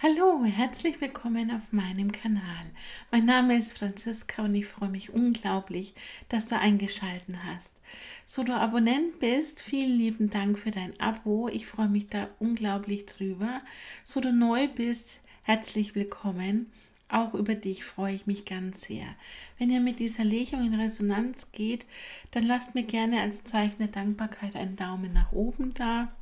Hallo, herzlich willkommen auf meinem Kanal. Mein Name ist Franziska und ich freue mich unglaublich, dass du eingeschaltet hast. So du Abonnent bist, vielen lieben Dank für dein Abo. Ich freue mich da unglaublich drüber. So du neu bist, herzlich willkommen. Auch über dich freue ich mich ganz sehr. Wenn ihr mit dieser Legung in Resonanz geht, dann lasst mir gerne als Zeichen der Dankbarkeit einen Daumen nach oben da.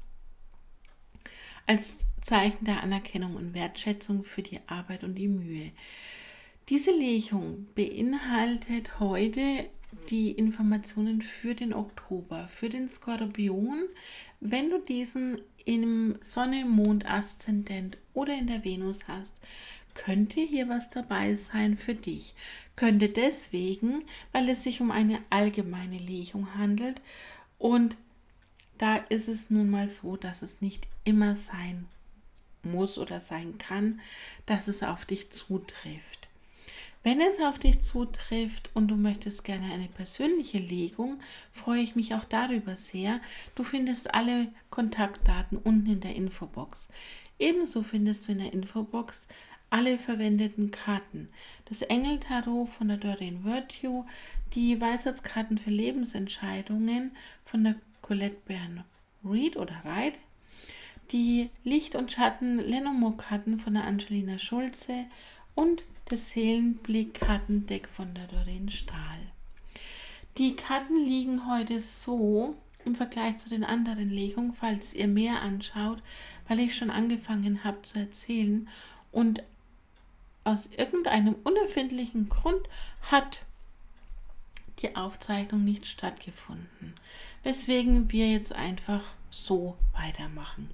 Als Zeichen der Anerkennung und Wertschätzung für die Arbeit und die Mühe. Diese Legung beinhaltet heute die Informationen für den Oktober, für den Skorpion. Wenn du diesen im Sonne, Mond, Aszendent oder in der Venus hast, könnte hier was dabei sein für dich. Könnte deswegen, weil es sich um eine allgemeine Legung handelt und da ist es nun mal so, dass es nicht immer sein muss oder sein kann, dass es auf dich zutrifft. Wenn es auf dich zutrifft und du möchtest gerne eine persönliche Legung, freue ich mich auch darüber sehr. Du findest alle Kontaktdaten unten in der Infobox. Ebenso findest du in der Infobox alle verwendeten Karten. Das Engeltarot von der Doreen Virtue, die Weisheitskarten für Lebensentscheidungen von der Colette Byrne Reed oder Reit, die Licht- und Schatten-Lenormand-Karten von der Angelina Schulze und das Seelenblick-Kartendeck von der Doreen Stahl. Die Karten liegen heute so im Vergleich zu den anderen Legungen, falls ihr mehr anschaut, weil ich schon angefangen habe zu erzählen und aus irgendeinem unerfindlichen Grund hat die Aufzeichnung nicht stattgefunden, weswegen wir jetzt einfach so weitermachen.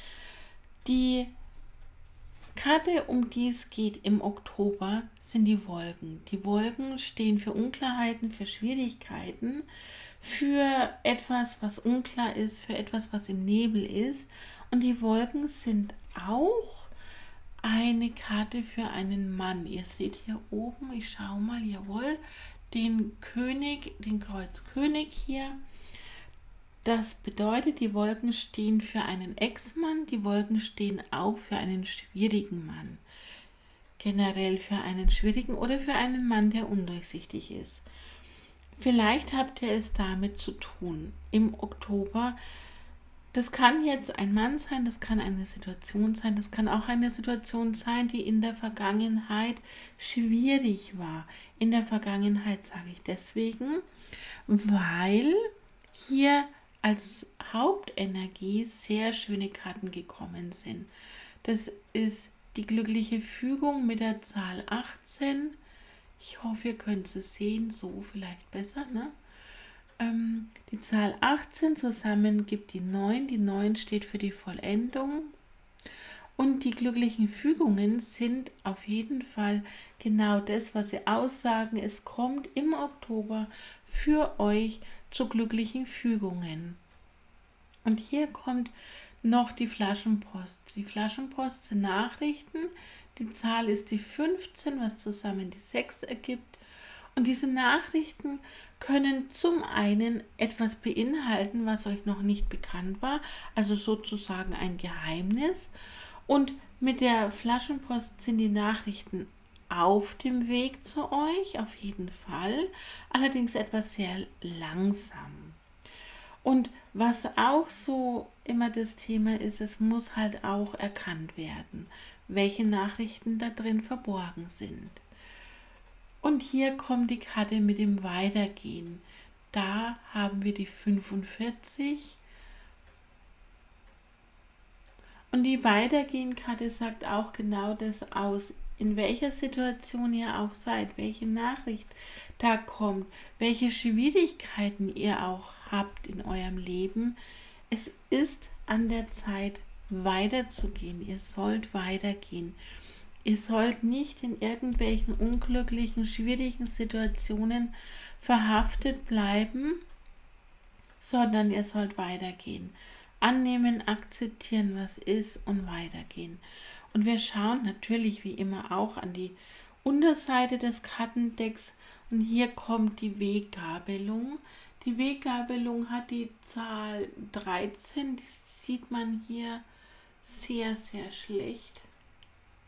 Die Karte, um die es geht im Oktober, sind die Wolken. Die Wolken stehen für Unklarheiten, für Schwierigkeiten, für etwas, was unklar ist, für etwas, was im Nebel ist. Und die Wolken sind auch eine Karte für einen Mann. Ihr seht hier oben, ich schaue mal, jawohl, den König, den Kreuzkönig hier. Das bedeutet, die Wolken stehen für einen Ex-Mann, die Wolken stehen auch für einen schwierigen Mann. Generell für einen schwierigen oder für einen Mann, der undurchsichtig ist. Vielleicht habt ihr es damit zu tun im Oktober. Das kann jetzt ein Mann sein, das kann eine Situation sein, das kann auch eine Situation sein, die in der Vergangenheit schwierig war. In der Vergangenheit sage ich deswegen, weil hier als Hauptenergie sehr schöne Karten gekommen sind. Das ist die glückliche Fügung mit der Zahl 18. Ich hoffe, ihr könnt sie sehen, so vielleicht besser, ne? Die Zahl 18 zusammen gibt die 9. Die 9 steht für die Vollendung. Und die glücklichen Fügungen sind auf jeden Fall genau das, was sie aussagen. Es kommt im Oktober für euch zu glücklichen Fügungen. Und hier kommt noch die Flaschenpost. Die Flaschenpost sind Nachrichten. Die Zahl ist die 15, was zusammen die 6 ergibt. Und diese Nachrichten können zum einen etwas beinhalten, was euch noch nicht bekannt war, also sozusagen ein Geheimnis. Und mit der Flaschenpost sind die Nachrichten auf dem Weg zu euch, auf jeden Fall, allerdings etwas sehr langsam. Und was auch so immer das Thema ist, es muss halt auch erkannt werden, welche Nachrichten da drin verborgen sind. Und hier kommt die Karte mit dem Weitergehen. Da haben wir die 45. Und die Weitergehen-Karte sagt auch genau das aus, in welcher Situation ihr auch seid, welche Nachricht da kommt, welche Schwierigkeiten ihr auch habt in eurem Leben. Es ist an der Zeit, weiterzugehen. Ihr sollt weitergehen. Ihr sollt nicht in irgendwelchen unglücklichen, schwierigen Situationen verhaftet bleiben, sondern ihr sollt weitergehen. Annehmen, akzeptieren, was ist und weitergehen. Und wir schauen natürlich wie immer auch an die Unterseite des Kartendecks und hier kommt die Weggabelung. Die Weggabelung hat die Zahl 13, die sieht man hier sehr, sehr schlecht.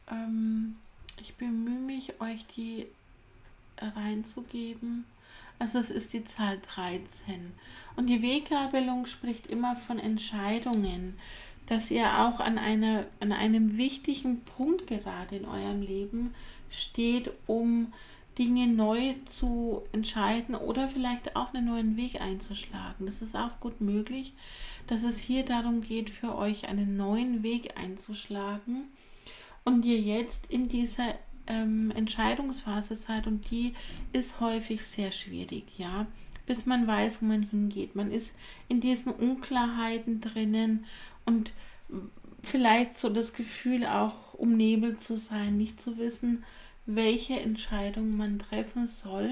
Ich bemühe mich, euch die reinzugeben. Also es ist die Zahl 13. Und die Weggabelung spricht immer von Entscheidungen, dass ihr auch an einem wichtigen Punkt gerade in eurem Leben steht, um Dinge neu zu entscheiden oder vielleicht auch einen neuen Weg einzuschlagen. Das ist auch gut möglich, dass es hier darum geht, für euch einen neuen Weg einzuschlagen und ihr jetzt in dieser Entscheidungsphase seid, und die ist häufig sehr schwierig, ja, bis man weiß, wo man hingeht. Man ist in diesen Unklarheiten drinnen und vielleicht so das Gefühl auch umnebelt zu sein, nicht zu wissen, welche Entscheidung man treffen soll.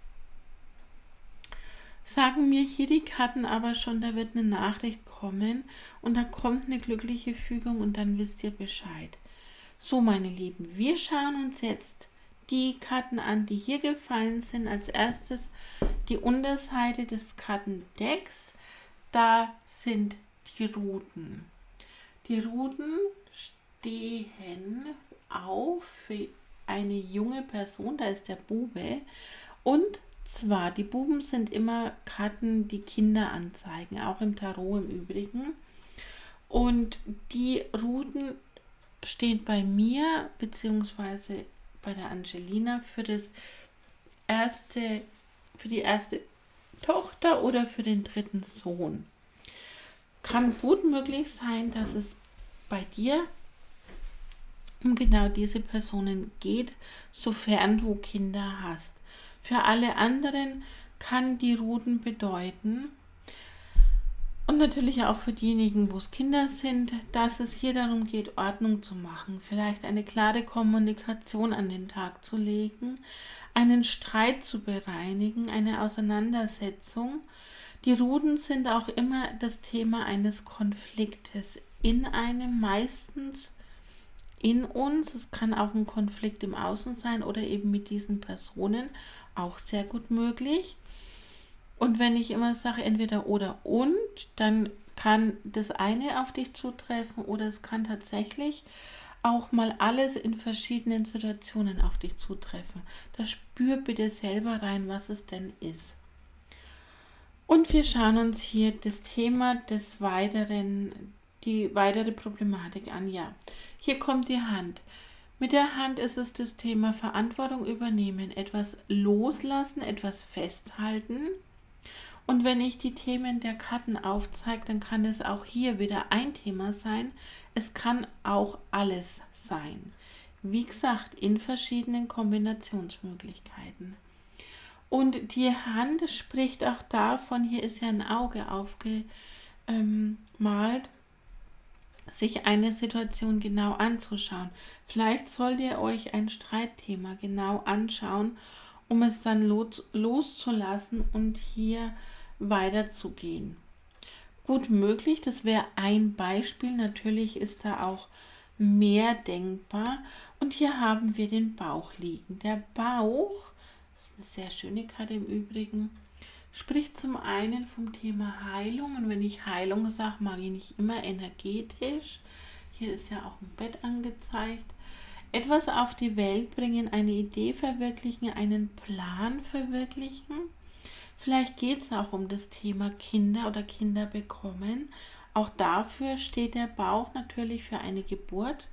Sagen mir hier die Karten aber schon, da wird eine Nachricht kommen und da kommt eine glückliche Fügung und dann wisst ihr Bescheid. So, meine Lieben, wir schauen uns jetzt die Karten an, die hier gefallen sind. Als erstes die Unterseite des Kartendecks. Da sind die Ruten. Die Ruten stehen auf für eine junge Person, da ist der Bube. Und zwar, die Buben sind immer Karten, die Kinder anzeigen, auch im Tarot im Übrigen. Und die Ruten steht bei mir bzw. bei der Angelina für die erste Tochter oder für den dritten Sohn. Kann gut möglich sein, dass es bei dir um genau diese Personen geht, sofern du Kinder hast. Für alle anderen kann die Ruten bedeuten, und natürlich auch für diejenigen, wo es Kinder sind, dass es hier darum geht, Ordnung zu machen, vielleicht eine klare Kommunikation an den Tag zu legen, einen Streit zu bereinigen, eine Auseinandersetzung. Die Ruten sind auch immer das Thema eines Konfliktes in einem, meistens in uns. Es kann auch ein Konflikt im Außen sein oder eben mit diesen Personen, auch sehr gut möglich. Und wenn ich immer sage, entweder oder und, dann kann das eine auf dich zutreffen oder es kann tatsächlich auch mal alles in verschiedenen Situationen auf dich zutreffen. Da spür bitte selber rein, was es denn ist. Und wir schauen uns hier das Thema die weitere Problematik an. Ja, hier kommt die Hand. Mit der Hand ist es das Thema Verantwortung übernehmen, etwas loslassen, etwas festhalten. Und wenn ich die Themen der Karten aufzeige, dann kann es auch hier wieder ein Thema sein. Es kann auch alles sein. Wie gesagt, in verschiedenen Kombinationsmöglichkeiten. Und die Hand spricht auch davon, hier ist ja ein Auge aufgemalt, sich eine Situation genau anzuschauen. Vielleicht sollt ihr euch ein Streitthema genau anschauen, um es dann loszulassen und hier weiterzugehen. Gut möglich, das wäre ein Beispiel. Natürlich ist da auch mehr denkbar. Und hier haben wir den Bauch liegen. Der Bauch, das ist eine sehr schöne Karte im Übrigen, spricht zum einen vom Thema Heilung. Und wenn ich Heilung sage, mag ich nicht immer energetisch. Hier ist ja auch ein Bett angezeigt. Etwas auf die Welt bringen, eine Idee verwirklichen, einen Plan verwirklichen. Vielleicht geht es auch um das Thema Kinder oder Kinder bekommen. Auch dafür steht der Bauch natürlich für eine Geburt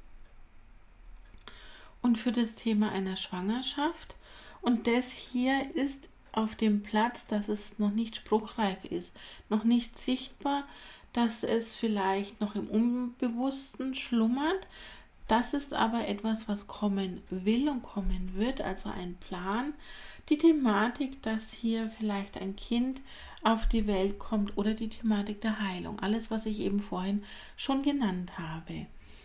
und für das Thema einer Schwangerschaft. Und das hier ist auf dem Platz, dass es noch nicht spruchreif ist, noch nicht sichtbar, dass es vielleicht noch im Unbewussten schlummert. Das ist aber etwas, was kommen will und kommen wird, also ein Plan. Die Thematik, dass hier vielleicht ein Kind auf die Welt kommt oder die Thematik der Heilung. Alles, was ich eben vorhin schon genannt habe.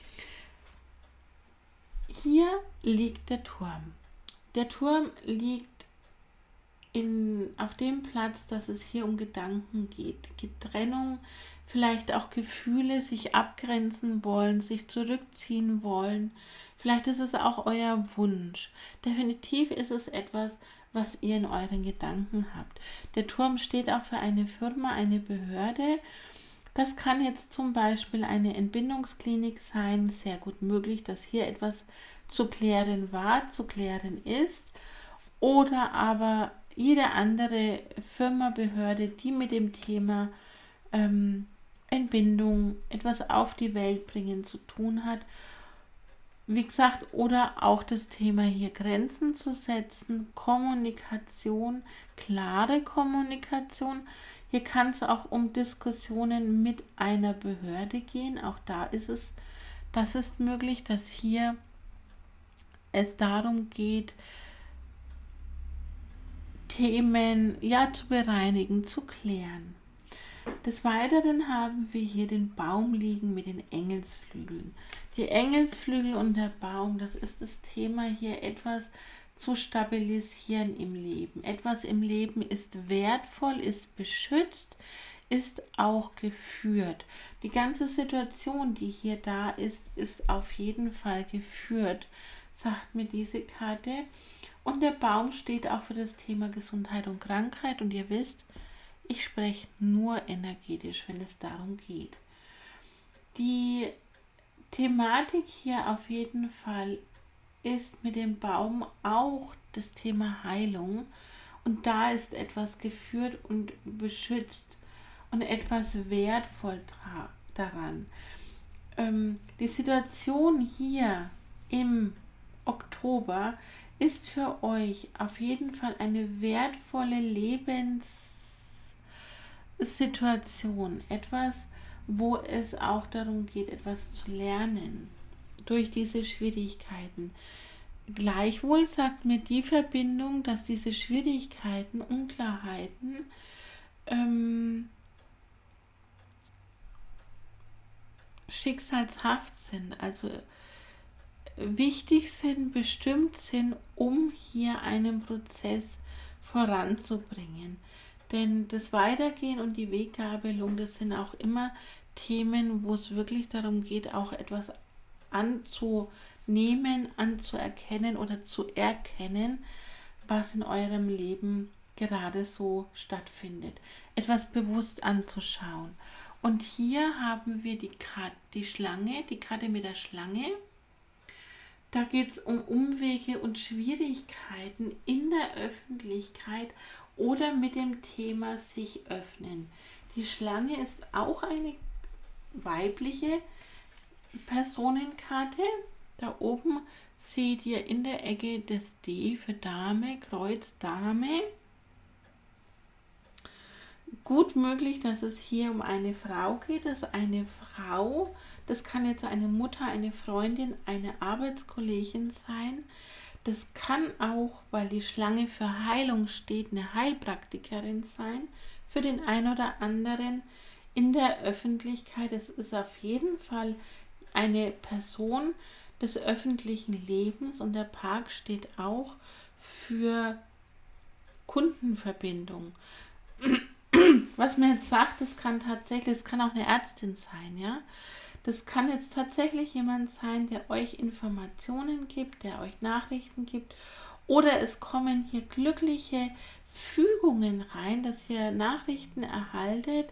Hier liegt der Turm. Der Turm liegt auf dem Platz, dass es hier um Gedanken geht. Trennung, vielleicht auch Gefühle, sich abgrenzen wollen, sich zurückziehen wollen. Vielleicht ist es auch euer Wunsch. Definitiv ist es etwas, was ihr in euren Gedanken habt. Der Turm steht auch für eine Firma, eine Behörde. Das kann jetzt zum Beispiel eine Entbindungsklinik sein, sehr gut möglich, dass hier etwas zu klären war, zu klären ist, oder aber jede andere Firma, Behörde, die mit dem Thema Entbindung, etwas auf die Welt bringen zu tun hat. Wie gesagt, oder auch das Thema hier Grenzen zu setzen, Kommunikation, klare Kommunikation. Hier kann es auch um Diskussionen mit einer Behörde gehen. Auch das ist möglich, dass hier es darum geht, Themen ja zu bereinigen, zu klären. Des Weiteren haben wir hier den Baum liegen mit den Engelsflügeln. Die Engelsflügel und der Baum, das ist das Thema hier, etwas zu stabilisieren im Leben. Etwas im Leben ist wertvoll, ist beschützt, ist auch geführt. Die ganze Situation, die hier da ist, ist auf jeden Fall geführt, sagt mir diese Karte. Und der Baum steht auch für das Thema Gesundheit und Krankheit. Und ihr wisst, ich spreche nur energetisch, wenn es darum geht. Die Thematik hier auf jeden Fall ist mit dem Baum auch das Thema Heilung. Und da ist etwas geführt und beschützt und etwas wertvoll daran. Die Situation hier im Oktober ist für euch auf jeden Fall eine wertvolle Lebenssituation, etwas, wo es auch darum geht, etwas zu lernen durch diese Schwierigkeiten. Gleichwohl sagt mir die Verbindung, dass diese Schwierigkeiten, Unklarheiten schicksalshaft sind, also wichtig sind, bestimmt sind, um hier einen Prozess voranzubringen. Denn das Weitergehen und die Weggabelung, das sind auch immer Themen, wo es wirklich darum geht, auch etwas anzunehmen, anzuerkennen oder zu erkennen, was in eurem Leben gerade so stattfindet. Etwas bewusst anzuschauen. Und hier haben wir die Schlange, die Karte mit der Schlange. Da geht es um Umwege und Schwierigkeiten in der Öffentlichkeit oder mit dem Thema sich öffnen. Die Schlange ist auch eine weibliche Personenkarte. Da oben seht ihr in der Ecke das D für Dame, Kreuz Dame. Gut möglich, dass es hier um eine Frau geht, dass eine Frau, das kann jetzt eine Mutter, eine Freundin, eine Arbeitskollegin sein. Das kann auch, weil die Schlange für Heilung steht, eine Heilpraktikerin sein. Für den einen oder anderen in der Öffentlichkeit. Es ist auf jeden Fall eine Person des öffentlichen Lebens und der Park steht auch für Kundenverbindung. Was mir jetzt sagt, es kann auch eine Ärztin sein, ja. Das kann jetzt tatsächlich jemand sein, der euch Informationen gibt, der euch Nachrichten gibt. Oder es kommen hier glückliche Fügungen rein, dass ihr Nachrichten erhaltet,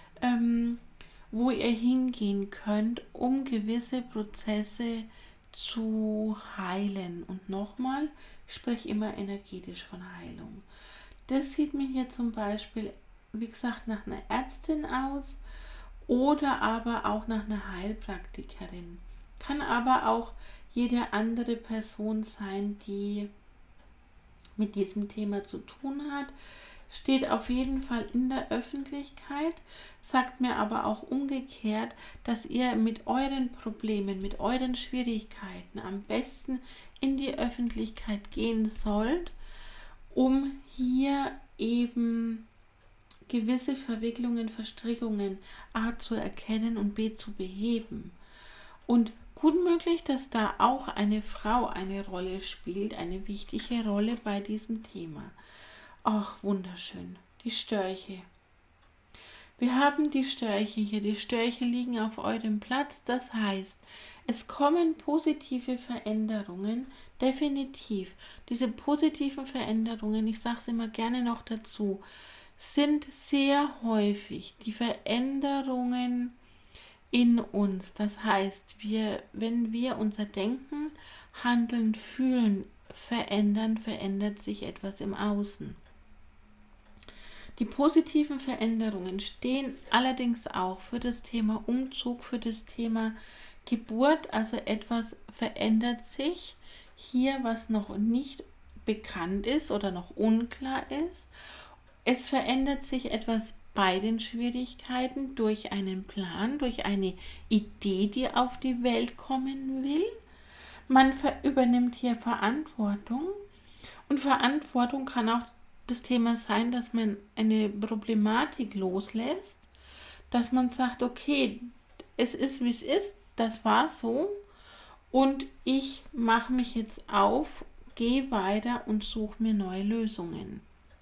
wo ihr hingehen könnt, um gewisse Prozesse zu heilen. Und nochmal, ich spreche immer energetisch von Heilung. Das sieht mir hier zum Beispiel, wie gesagt, nach einer Ärztin aus oder aber auch nach einer Heilpraktikerin. Kann aber auch jede andere Person sein, die mit diesem Thema zu tun hat. Steht auf jeden Fall in der Öffentlichkeit, sagt mir aber auch umgekehrt, dass ihr mit euren Problemen, mit euren Schwierigkeiten am besten in die Öffentlichkeit gehen sollt, um hier eben gewisse Verwicklungen, Verstrickungen A zu erkennen und B zu beheben. Und gut möglich, dass da auch eine Frau eine Rolle spielt, eine wichtige Rolle bei diesem Thema. Ach, wunderschön. Die Störche. Wir haben die Störche hier. Die Störche liegen auf eurem Platz. Das heißt, es kommen positive Veränderungen, definitiv. Diese positiven Veränderungen, ich sage es immer gerne noch dazu, sind sehr häufig die Veränderungen in uns. Das heißt, wenn wir unser Denken, Handeln, Fühlen verändern, verändert sich etwas im Außen. Die positiven Veränderungen stehen allerdings auch für das Thema Umzug, für das Thema Geburt. Also etwas verändert sich hier, was noch nicht bekannt ist oder noch unklar ist. Es verändert sich etwas bei den Schwierigkeiten durch einen Plan, durch eine Idee, die auf die Welt kommen will. Man übernimmt hier Verantwortung, und Verantwortung kann auch das Thema sein, dass man eine Problematik loslässt, dass man sagt, okay, es ist wie es ist, das war so und ich mache mich jetzt auf, gehe weiter und suche mir neue Lösungen.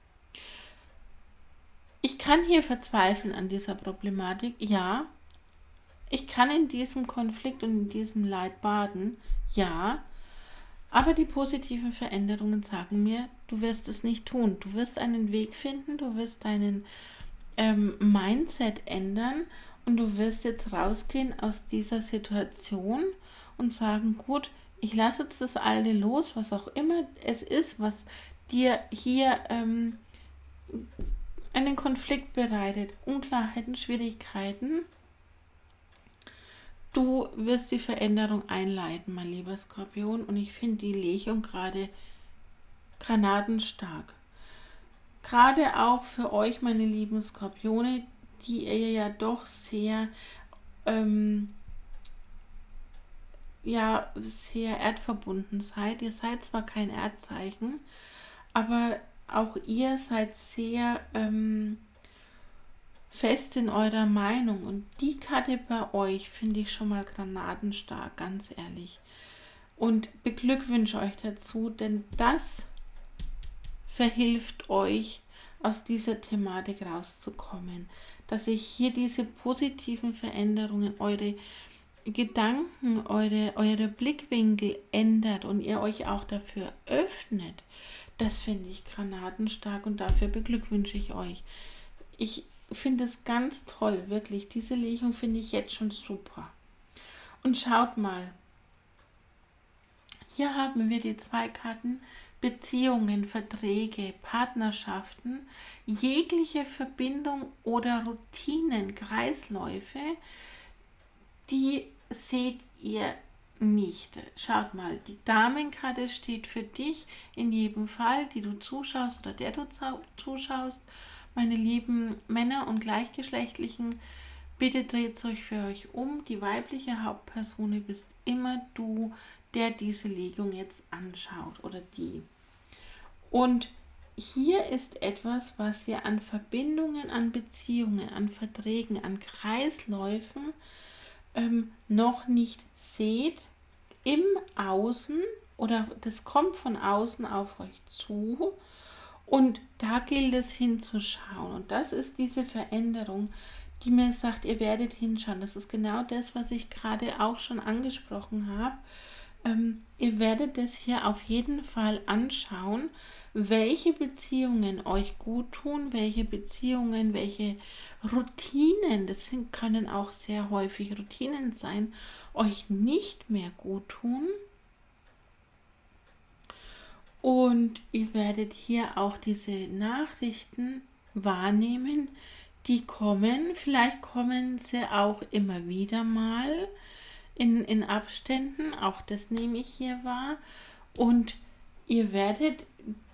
Ich kann hier verzweifeln an dieser Problematik, ja. Ich kann in diesem Konflikt und in diesem Leid baden, ja. Aber die positiven Veränderungen sagen mir, du wirst es nicht tun. Du wirst einen Weg finden, du wirst deinen Mindset ändern und du wirst jetzt rausgehen aus dieser Situation und sagen, gut, ich lasse jetzt das Alte los, was auch immer es ist, was dir hier einen Konflikt bereitet, Unklarheiten, Schwierigkeiten. Du wirst die Veränderung einleiten, mein lieber Skorpion, und ich finde die Legung gerade granatenstark. Gerade auch für euch, meine lieben Skorpione, die ihr ja doch sehr, sehr erdverbunden seid. Ihr seid zwar kein Erdzeichen, aber auch ihr seid sehr fest in eurer Meinung, und die Karte bei euch finde ich schon mal granatenstark, ganz ehrlich, und beglückwünsche euch dazu, denn das verhilft euch, aus dieser Thematik rauszukommen, dass sich hier diese positiven Veränderungen, eure Gedanken, eure Blickwinkel ändert und ihr euch auch dafür öffnet. Das finde ich granatenstark und dafür beglückwünsche ich euch. Ich finde es ganz toll, wirklich. Diese Legung finde ich jetzt schon super. Und schaut mal, hier haben wir die zwei Karten Beziehungen, Verträge, Partnerschaften, jegliche Verbindung oder Routinen, Kreisläufe, die seht ihr nicht. Schaut mal, die Damenkarte steht für dich in jedem Fall, die du zuschaust oder der du zuschaust. Meine lieben Männer und Gleichgeschlechtlichen, bitte dreht euch für euch um. Die weibliche Hauptperson bist immer du, der diese Legung jetzt anschaut oder die. Und hier ist etwas, was ihr an Verbindungen, an Beziehungen, an Verträgen, an Kreisläufen noch nicht seht im Außen, oder das kommt von außen auf euch zu. Und da gilt es hinzuschauen. Und das ist diese Veränderung, die mir sagt, ihr werdet hinschauen. Das ist genau das, was ich gerade auch schon angesprochen habe. Ihr werdet das hier auf jeden Fall anschauen, welche Beziehungen euch gut tun, welche Beziehungen, welche Routinen, können auch sehr häufig Routinen sein, euch nicht mehr gut tun. Und ihr werdet hier auch diese Nachrichten wahrnehmen, die kommen. Vielleicht kommen sie auch immer wieder mal in Abständen. Auch das nehme ich hier wahr. Und ihr werdet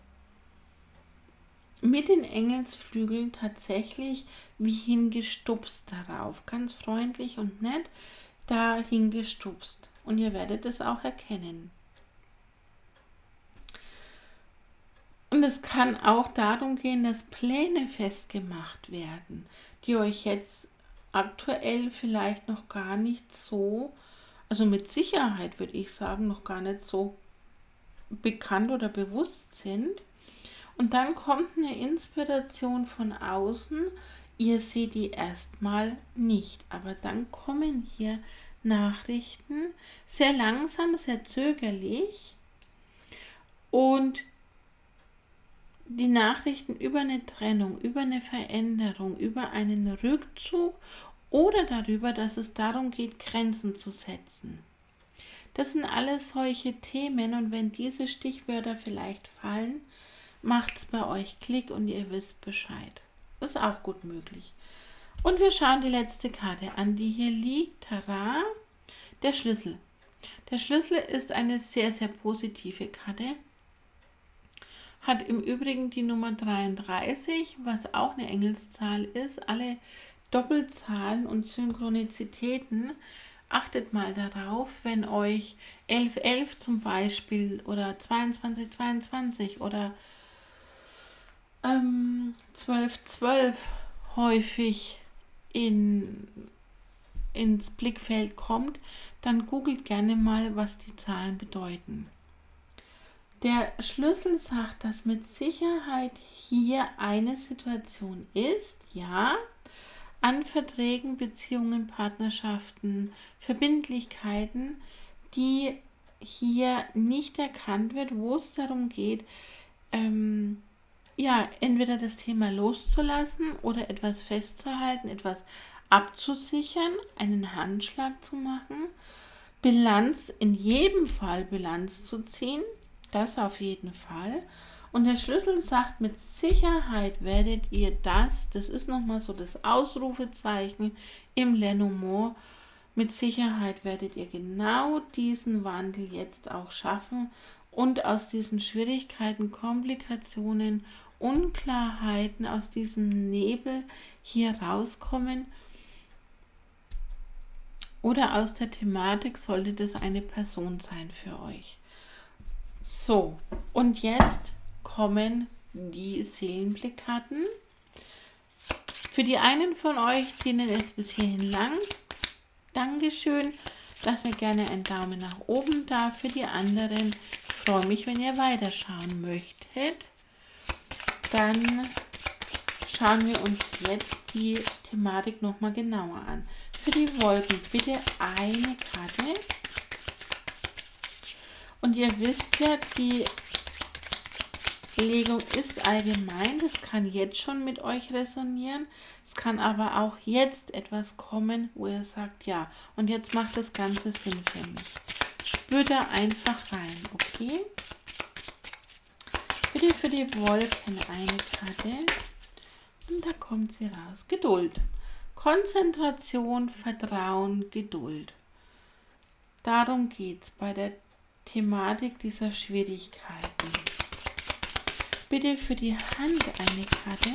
mit den Engelsflügeln tatsächlich wie hingestupst darauf. Ganz freundlich und nett da hingestupst. Und ihr werdet es auch erkennen. Und es kann auch darum gehen, dass Pläne festgemacht werden, die euch jetzt aktuell vielleicht noch gar nicht so, also mit Sicherheit würde ich sagen, noch gar nicht so bekannt oder bewusst sind. Und dann kommt eine Inspiration von außen. Ihr seht die erstmal nicht, aber dann kommen hier Nachrichten, sehr langsam, sehr zögerlich, und die Nachrichten über eine Trennung, über eine Veränderung, über einen Rückzug oder darüber, dass es darum geht, Grenzen zu setzen. Das sind alles solche Themen und wenn diese Stichwörter vielleicht fallen, macht es bei euch Klick und ihr wisst Bescheid. Ist auch gut möglich. Und wir schauen die letzte Karte an, die hier liegt. Tada! Der Schlüssel. Der Schlüssel ist eine sehr, sehr positive Karte. Hat im Übrigen die Nummer 33, was auch eine Engelszahl ist. Alle Doppelzahlen und Synchronizitäten. Achtet mal darauf, wenn euch 1111 zum Beispiel oder 2222 oder 1212 häufig ins Blickfeld kommt, dann googelt gerne mal, was die Zahlen bedeuten. Der Schlüssel sagt, dass mit Sicherheit hier eine Situation ist, ja, an Verträgen, Beziehungen, Partnerschaften, Verbindlichkeiten, die hier nicht erkannt wird, wo es darum geht, ja, entweder das Thema loszulassen oder etwas festzuhalten, etwas abzusichern, einen Handschlag zu machen, Bilanz, in jedem Fall Bilanz zu ziehen, das auf jeden Fall. Und der Schlüssel sagt, mit Sicherheit werdet ihr das ist nochmal so das Ausrufezeichen im Lenormand, mit Sicherheit werdet ihr genau diesen Wandel jetzt auch schaffen und aus diesen Schwierigkeiten, Komplikationen, Unklarheiten, aus diesem Nebel hier rauskommen. Oder aus der Thematik sollte das eine Person sein für euch. So, und jetzt kommen die Seelenblickkarten. Für die einen von euch, denen es bis hierhin langt, Dankeschön, lasst mir gerne einen Daumen nach oben da. Für die anderen, ich freue mich, wenn ihr weiterschauen möchtet. Dann schauen wir uns jetzt die Thematik nochmal genauer an. Für die Wolken bitte eine Karte. Und ihr wisst ja, die Legung ist allgemein, das kann jetzt schon mit euch resonieren. Es kann aber auch jetzt etwas kommen, wo ihr sagt, ja, und jetzt macht das Ganze Sinn für mich. Spürt da einfach rein, okay? Bitte für die Wolken eine Karte. Und da kommt sie raus. Geduld. Konzentration, Vertrauen, Geduld. Darum geht es bei der Thematik dieser Schwierigkeiten. Bitte für die Hand eine Karte.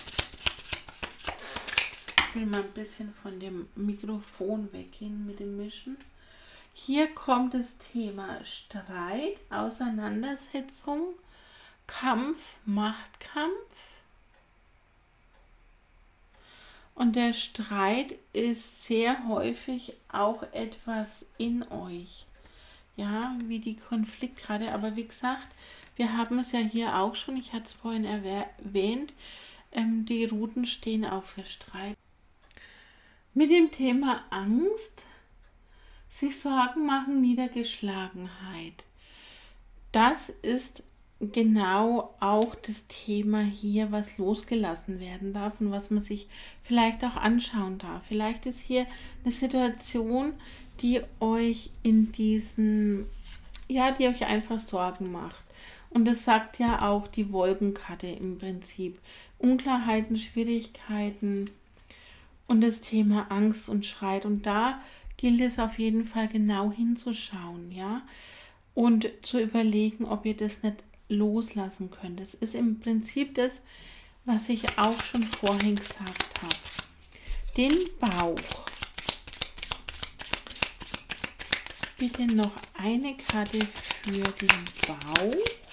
Ich will mal ein bisschen von dem Mikrofon weggehen mit dem Mischen. Hier kommt das Thema Streit, Auseinandersetzung, Kampf, Machtkampf. Und der Streit ist sehr häufig auch etwas in euch. Ja, wie die Konfliktkarte. Aber wie gesagt, wir haben es ja hier auch schon, ich hatte es vorhin erwähnt, die Routen stehen auch für Streit. Mit dem Thema Angst, sich Sorgen machen, Niedergeschlagenheit. Das ist genau auch das Thema hier, was losgelassen werden darf und was man sich vielleicht auch anschauen darf. Vielleicht ist hier eine Situation, die euch in diesen, ja, die euch einfach Sorgen macht. Und das sagt ja auch die Wolkenkarte im Prinzip. Unklarheiten, Schwierigkeiten und das Thema Angst und Streit. Und da gilt es auf jeden Fall genau hinzuschauen, ja, und zu überlegen, ob ihr das nicht loslassen könnt. Das ist im Prinzip das, was ich auch schon vorhin gesagt habe. Den Bauch. Bitte noch eine Karte für den Bauch.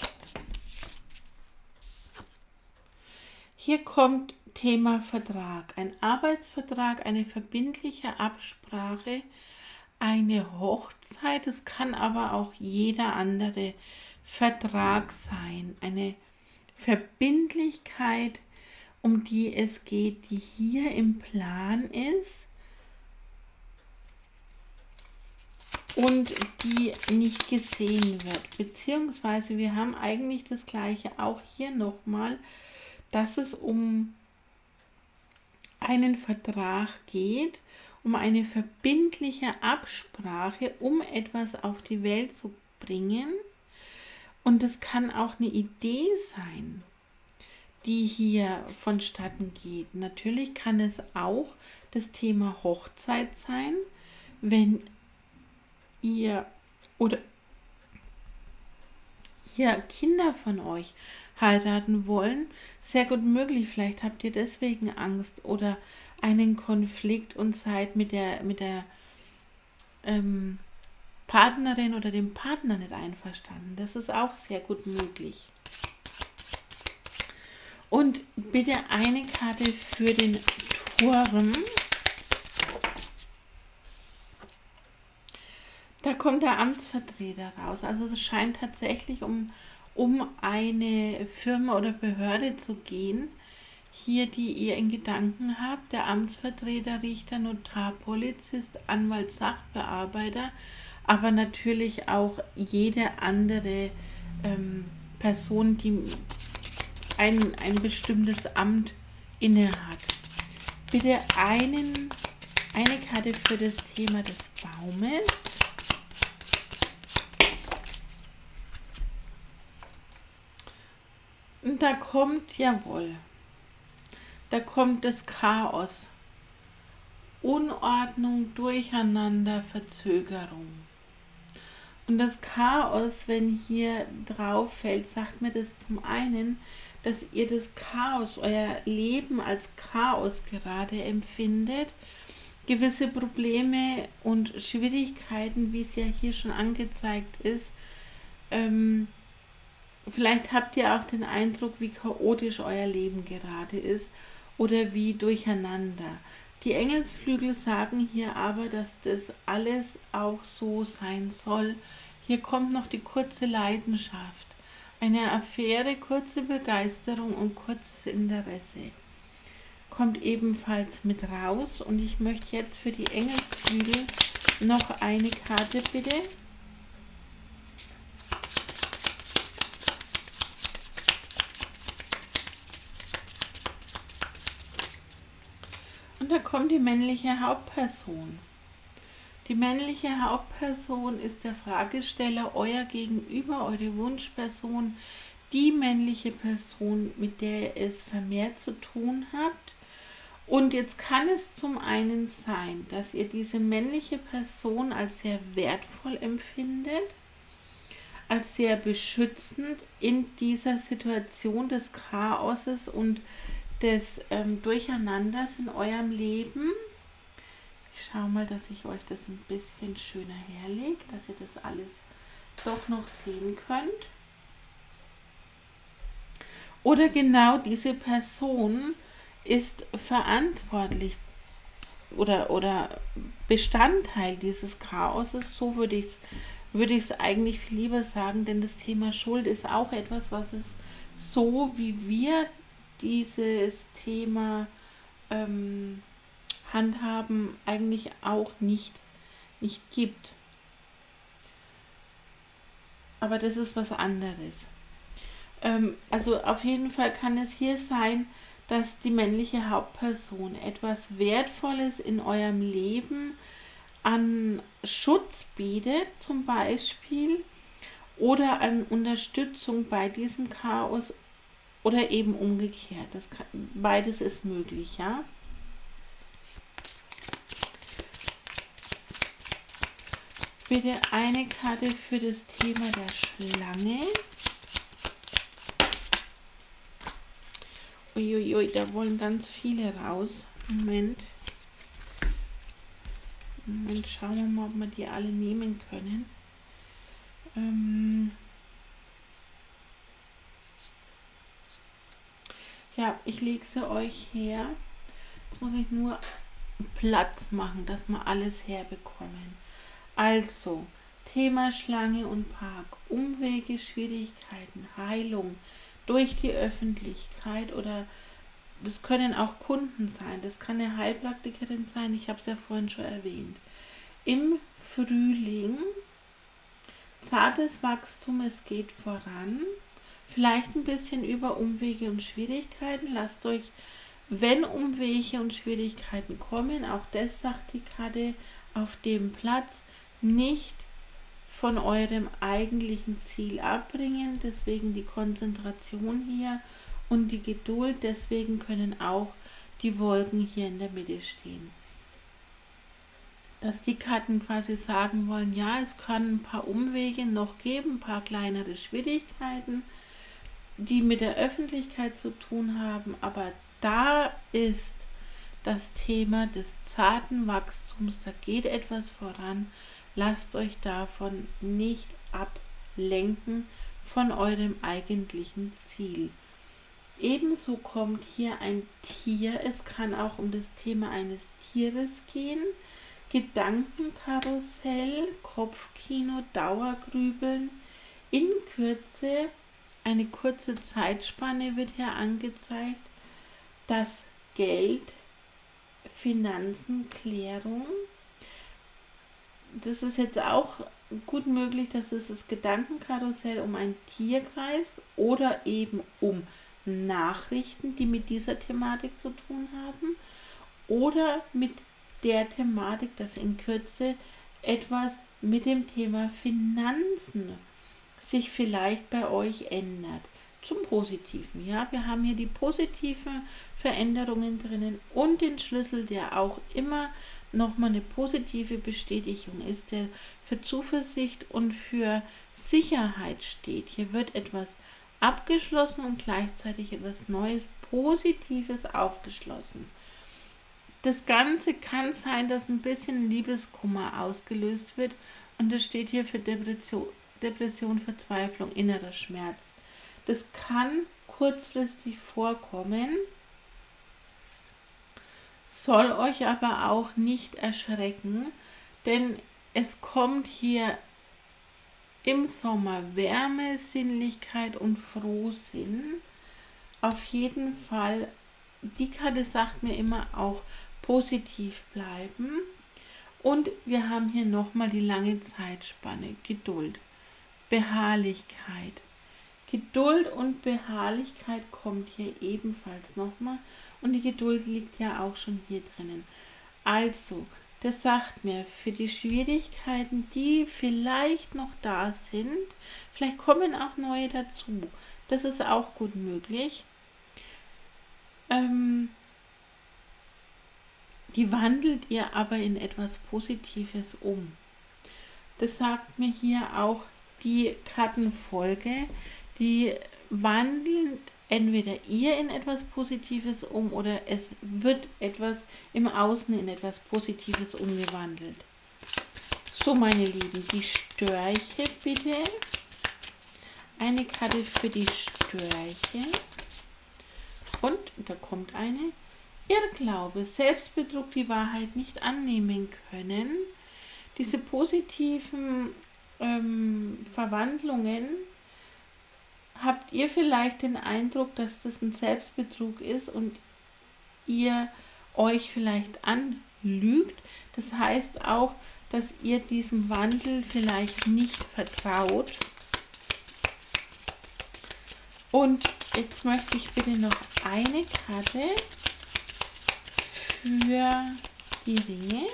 Hier kommt Thema Vertrag. Ein Arbeitsvertrag, eine verbindliche Absprache, eine Hochzeit. Es kann aber auch jeder andere Vertrag sein. Eine Verbindlichkeit, um die es geht, die hier im Plan ist. und die nicht gesehen wird. Beziehungsweise wir haben eigentlich das Gleiche auch hier nochmal, dass es um einen Vertrag geht, um eine verbindliche Absprache, um etwas auf die Welt zu bringen. Und es kann auch eine Idee sein, die hier vonstatten geht. Natürlich kann es auch das Thema Hochzeit sein, wenn ihr oder hier Kinder von euch heiraten wollen. Sehr gut möglich, vielleicht habt ihr deswegen Angst oder einen Konflikt und seid mit der Partnerin oder dem Partner nicht einverstanden. Das ist auch sehr gut möglich. Und bitte eine Karte für den Turm. Da kommt der Amtsvertreter raus. Also es scheint tatsächlich um eine Firma oder Behörde zu gehen, hier, die ihr in Gedanken habt. Der Amtsvertreter, Richter, Notar, Polizist, Anwalt, Sachbearbeiter, aber natürlich auch jede andere Person, die ein bestimmtes Amt inne hat. Bitte eine Karte für das Thema des Baumes. Und da kommt, jawohl, da kommt das Chaos, Unordnung, Durcheinander, Verzögerung. Und das Chaos, wenn hier drauf fällt, sagt mir das zum einen, dass ihr das Chaos, euer Leben als Chaos gerade empfindet, gewisse Probleme und Schwierigkeiten, wie es ja hier schon angezeigt ist. Vielleicht habt ihr auch den Eindruck, wie chaotisch euer Leben gerade ist oder wie durcheinander. Die Engelsflügel sagen hier aber, dass das alles auch so sein soll. Hier kommt noch die kurze Leidenschaft, eine Affäre, kurze Begeisterung und kurzes Interesse. Kommt ebenfalls mit raus und ich möchte jetzt für die Engelsflügel noch eine Karte bitte. Und da kommt die männliche Hauptperson. Die männliche Hauptperson ist der Fragesteller, euer Gegenüber, eure Wunschperson, die männliche Person, mit der ihr es vermehrt zu tun habt. Und jetzt kann es zum einen sein, dass ihr diese männliche Person als sehr wertvoll empfindet, als sehr beschützend in dieser Situation des Chaoses und des Durcheinanders in eurem Leben. Ich schaue mal, dass ich euch das ein bisschen schöner herlege, dass ihr das alles doch noch sehen könnt. Oder genau diese Person ist verantwortlich oder Bestandteil dieses Chaoses, so würde ich es eigentlich viel lieber sagen, denn das Thema Schuld ist auch etwas, was es so, wie wir dieses Thema handhaben, eigentlich auch nicht gibt. Aber das ist was anderes. Also auf jeden Fall kann es hier sein, dass die männliche Hauptperson etwas Wertvolles in eurem Leben an Schutz bietet, zum Beispiel, oder an Unterstützung bei diesem Chaos oder eben umgekehrt. Beides ist möglich, ja. Bitte eine Karte für das Thema der Schlange. Uiuiui, da wollen ganz viele raus. Moment, schauen wir mal, ob wir die alle nehmen können. Ja, ich lege sie euch her. Jetzt muss ich nur Platz machen, dass wir alles herbekommen. Also, Thema Schlange und Park, Umwege, Schwierigkeiten, Heilung durch die Öffentlichkeit oder das können auch Kunden sein, das kann eine Heilpraktikerin sein, ich habe es ja vorhin schon erwähnt. im Frühling. Zartes Wachstum, es geht voran. Vielleicht ein bisschen über Umwege und Schwierigkeiten. Lasst euch, wenn Umwege und Schwierigkeiten kommen, auch das sagt die Karte, auf dem Platz nicht von eurem eigentlichen Ziel abbringen. Deswegen die Konzentration hier und die Geduld. Deswegen können auch die Wolken hier in der Mitte stehen. Dass die Karten quasi sagen wollen, ja, es kann ein paar Umwege noch geben, ein paar kleinere Schwierigkeiten, die mit der Öffentlichkeit zu tun haben, aber da ist das Thema des zarten Wachstums, da geht etwas voran. Lasst euch davon nicht ablenken von eurem eigentlichen Ziel. Ebenso kommt hier ein Tier, es kann auch um das Thema eines Tieres gehen. Gedankenkarussell, Kopfkino, Dauergrübeln, in Kürze, eine kurze Zeitspanne wird hier angezeigt, das Geld, Finanzen, Klärung. Das ist jetzt auch gut möglich, dass es das Gedankenkarussell um ein Tier kreist oder eben um Nachrichten, die mit dieser Thematik zu tun haben oder mit der Thematik, dass in Kürze etwas mit dem Thema Finanzen sich vielleicht bei euch ändert. Zum Positiven, ja, wir haben hier die positiven Veränderungen drinnen und den Schlüssel, der auch immer nochmal eine positive Bestätigung ist, der für Zuversicht und für Sicherheit steht. Hier wird etwas abgeschlossen und gleichzeitig etwas Neues, Positives aufgeschlossen. Das Ganze kann sein, dass ein bisschen Liebeskummer ausgelöst wird und das steht hier für Depression, Verzweiflung, innerer Schmerz. Das kann kurzfristig vorkommen, soll euch aber auch nicht erschrecken, denn es kommt hier im Sommer Wärme, Sinnlichkeit und Frohsinn. Auf jeden Fall, die Karte sagt mir immer auch positiv bleiben. Und wir haben hier nochmal die lange Zeitspanne, Geduld, Beharrlichkeit. Geduld und Beharrlichkeit kommt hier ebenfalls nochmal und die Geduld liegt ja auch schon hier drinnen. Also, das sagt mir, für die Schwierigkeiten, die vielleicht noch da sind, vielleicht kommen auch neue dazu. Das ist auch gut möglich. Die wandelt ihr aber in etwas Positives um. Das sagt mir hier auch die Kartenfolge, die wandeln entweder ihr in etwas Positives um oder es wird etwas im Außen in etwas Positives umgewandelt. So, meine Lieben, die Störche bitte. Eine Karte für die Störche. Und da kommt eine. Irrglaube, Selbstbetrug, die Wahrheit nicht annehmen können. Diese positiven Verwandlungen, habt ihr vielleicht den Eindruck, dass das ein Selbstbetrug ist und ihr euch vielleicht anlügt. Das heißt auch, dass ihr diesem Wandel vielleicht nicht vertraut. Und jetzt möchte ich bitte noch eine Karte für die Ringe.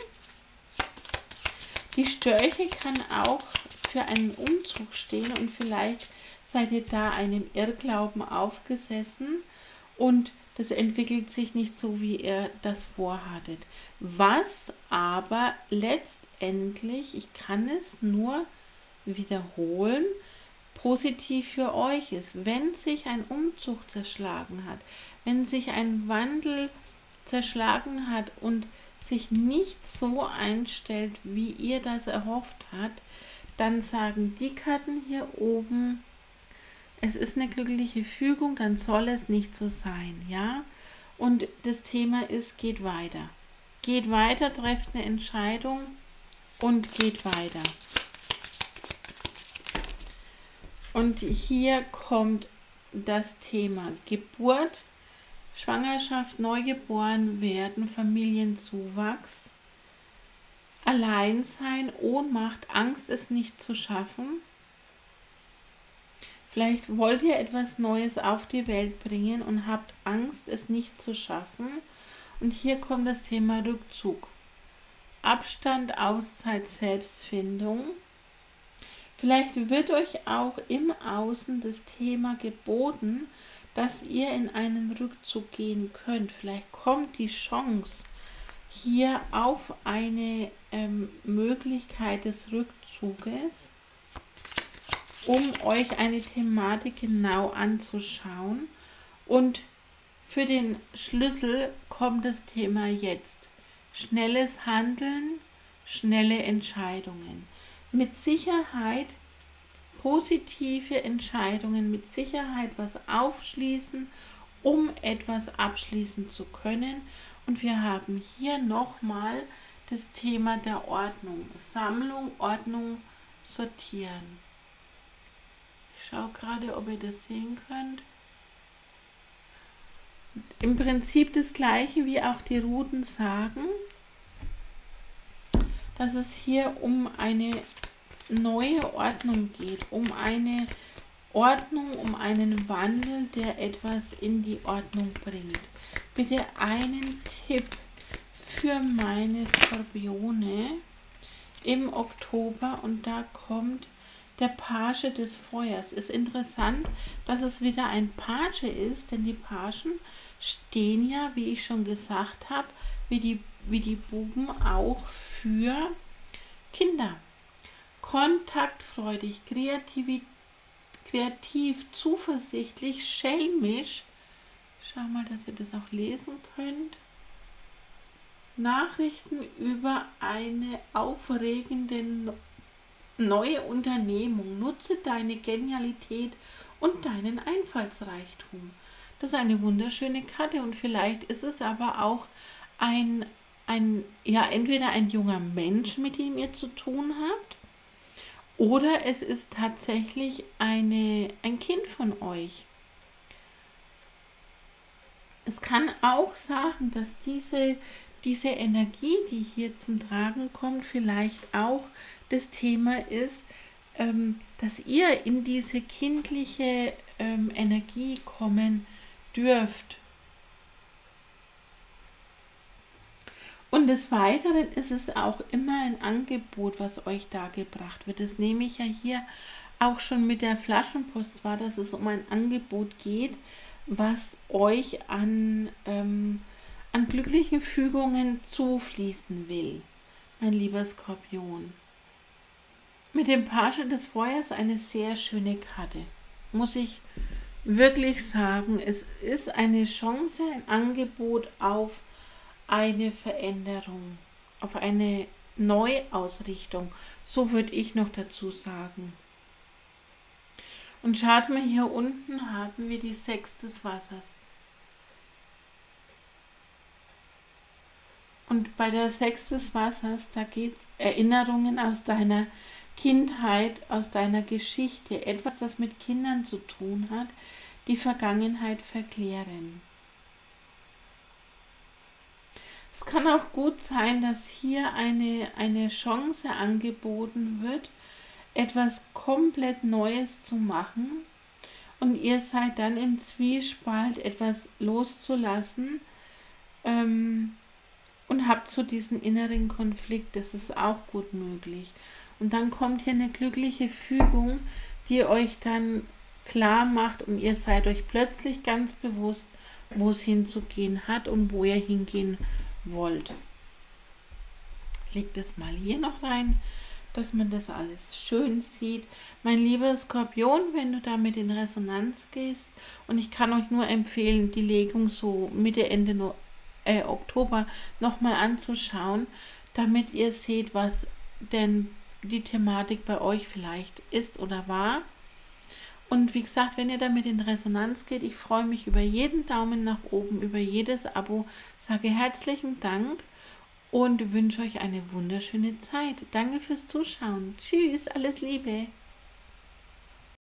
Die Störche kann auch für einen Umzug stehen und vielleicht seid ihr da einem Irrglauben aufgesessen und das entwickelt sich nicht so, wie ihr das vorhattet. Was aber letztendlich, ich kann es nur wiederholen, positiv für euch ist, wenn sich ein Umzug zerschlagen hat, wenn sich ein Wandel zerschlagen hat und sich nicht so einstellt, wie ihr das erhofft habt, dann sagen die Karten hier oben, es ist eine glückliche Fügung, dann soll es nicht so sein, ja? Und das Thema ist, geht weiter. Geht weiter, trefft eine Entscheidung und geht weiter. Und hier kommt das Thema Geburt, Schwangerschaft, Neugeboren werden, Familienzuwachs, Alleinsein, Ohnmacht, Angst, es nicht zu schaffen. Vielleicht wollt ihr etwas Neues auf die Welt bringen und habt Angst, es nicht zu schaffen. Und hier kommt das Thema Rückzug. Abstand, Auszeit, Selbstfindung. Vielleicht wird euch auch im Außen das Thema geboten, dass ihr in einen Rückzug gehen könnt. Vielleicht kommt die Chance hier auf eine Möglichkeit des Rückzuges, um euch eine Thematik genau anzuschauen. Und für den Schlüssel kommt das Thema jetzt. Schnelles Handeln, schnelle Entscheidungen. Mit Sicherheit positive Entscheidungen, mit Sicherheit was aufschließen, um etwas abschließen zu können. Und wir haben hier nochmal das Thema der Ordnung. Sammlung, Ordnung, sortieren. Ich schaue gerade, ob ihr das sehen könnt. Im Prinzip das gleiche, wie auch die Ruden sagen, dass es hier um eine neue Ordnung geht, um eine Ordnung, um einen Wandel, der etwas in die Ordnung bringt. Bitte einen Tipp für meine Skorpione im Oktober, und da kommt der Page des Feuers. Ist interessant, dass es wieder ein Page ist, denn die Pagen stehen ja, wie ich schon gesagt habe, wie die Buben auch für Kinder. Kontaktfreudig, kreativ, zuversichtlich, schelmisch. Schau mal, dass ihr das auch lesen könnt. Nachrichten über eine aufregende neue Unternehmung. Nutze deine Genialität und deinen Einfallsreichtum. Das ist eine wunderschöne Karte, und vielleicht ist es aber auch entweder ein junger Mensch, mit dem ihr zu tun habt, oder es ist tatsächlich ein Kind von euch. Es kann auch sagen, dass diese Energie, die hier zum Tragen kommt, vielleicht auch das Thema ist, dass ihr in diese kindliche Energie kommen dürft. Und des Weiteren ist es auch immer ein Angebot, was euch dargebracht wird. Das nehme ich ja hier auch schon mit der Flaschenpost wahr, dass es um ein Angebot geht, was euch an glücklichen Fügungen zufließen will, mein lieber Skorpion. Mit dem Page des Feuers eine sehr schöne Karte, muss ich wirklich sagen. Es ist eine Chance, ein Angebot auf eine Veränderung, auf eine Neuausrichtung. So würde ich noch dazu sagen. Und schaut mal, hier unten haben wir die 6 des Wassers. Und bei der 6 des Wassers, da geht es Erinnerungen aus deiner Kindheit, aus deiner Geschichte, etwas, das mit Kindern zu tun hat, die Vergangenheit verklären. Es kann auch gut sein, dass hier eine Chance angeboten wird, etwas komplett Neues zu machen, und ihr seid dann im Zwiespalt, etwas loszulassen, und habt so diesen inneren Konflikt. Das ist auch gut möglich. Und dann kommt hier eine glückliche Fügung, die euch dann klar macht, und ihr seid euch plötzlich ganz bewusst, wo es hinzugehen hat und wo ihr hingehen wollt. Legt es mal hier noch rein, dass man das alles schön sieht. Mein lieber Skorpion, wenn du damit in Resonanz gehst, und ich kann euch nur empfehlen, die Legung so Mitte, Ende Oktober nochmal anzuschauen, damit ihr seht, was denn die Thematik bei euch vielleicht ist oder war. Und wie gesagt, wenn ihr damit in Resonanz geht, ich freue mich über jeden Daumen nach oben, über jedes Abo, sage herzlichen Dank und wünsche euch eine wunderschöne Zeit. Danke fürs Zuschauen. Tschüss, alles Liebe.